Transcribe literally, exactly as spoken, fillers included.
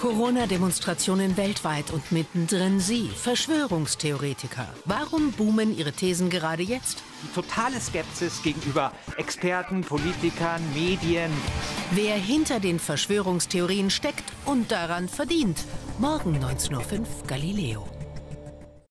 Corona-Demonstrationen weltweit und mittendrin Sie, Verschwörungstheoretiker. Warum boomen Ihre Thesen gerade jetzt? Die totale Skepsis gegenüber Experten, Politikern, Medien. Wer hinter den Verschwörungstheorien steckt und daran verdient. Morgen neunzehn Uhr fünf, Galileo.